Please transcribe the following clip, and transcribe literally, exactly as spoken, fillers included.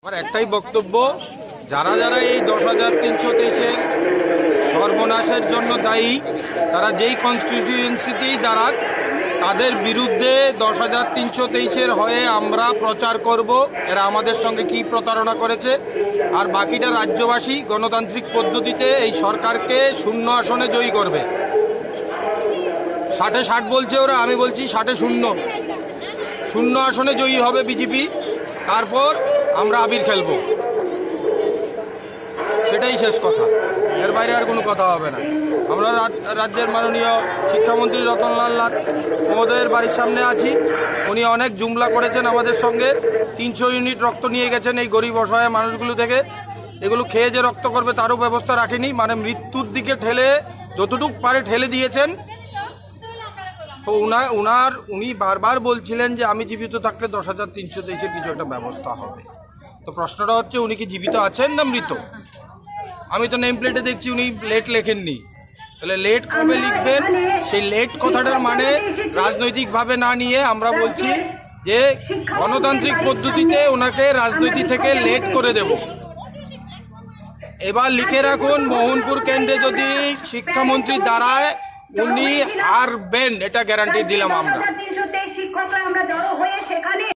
আমার একটাই বক্তব্য, যারা যারা এই দশ হাজার তিনশো তেইশের সর্বনাশের জন্য দায়ী, তারা যেই কনস্টিটিউয়েন্সিতেই দাঁড়াক, তাদের বিরুদ্ধে দশ হাজার তিনশো তেইশের হয়ে আমরা প্রচার করব এরা আমাদের সঙ্গে কি প্রতারণা করেছে। আর বাকিটা রাজ্যবাসী গণতান্ত্রিক পদ্ধতিতে এই সরকারকে শূন্য আসনে জয়ী করবে। ষাটে ষাট বলছে ওরা, আমি বলছি ষাটে শূন্য শূন্য আসনে জয়ী হবে বিজেপি। তারপর আমরা আবির খেলবো, সেটাই শেষ কথা, এর বাইরে আর কোনো কথা হবে না। আমরা রাজ্যের মাননীয় শিক্ষামন্ত্রী রতনলাল নাথ মহোদয়ের বাড়ির সামনে আছি। উনি অনেক জুমলা করেছেন আমাদের সঙ্গে, তিনশো ইউনিট রক্ত নিয়ে গেছেন এই গরিব অসহায় মানুষগুলো থেকে। এগুলো খেয়ে যে রক্ত করবে তারও ব্যবস্থা রাখেনি, মানে মৃত্যুর দিকে ঠেলে যতটুক পারে ঠেলে দিয়েছেন। তো উনার উনার উনি বারবার বলছিলেন যে আমি জীবিত থাকলে দশ হাজার তিনশো তেইশের কিছু একটা ব্যবস্থা হবে। তো প্রশ্নটা হচ্ছে, উনি কি জীবিত আছেন না মৃত? আমি তো নেম প্লেটে দেখছি উনি লেট লেখেননি। তাহলে লেট কবে লিখবেন? সেই লেট কথাটার মানে রাজনৈতিকভাবে না নিয়ে আমরা বলছি যে গণতান্ত্রিক পদ্ধতিতে ওনাকে রাজনীতি থেকে লেট করে দেব। এবার লিখে রাখুন, মোহনপুর কেন্দ্রে যদি শিক্ষামন্ত্রী দাঁড়ায় উনি হারবেন, এটা গ্যারান্টি দিলাম আমরা।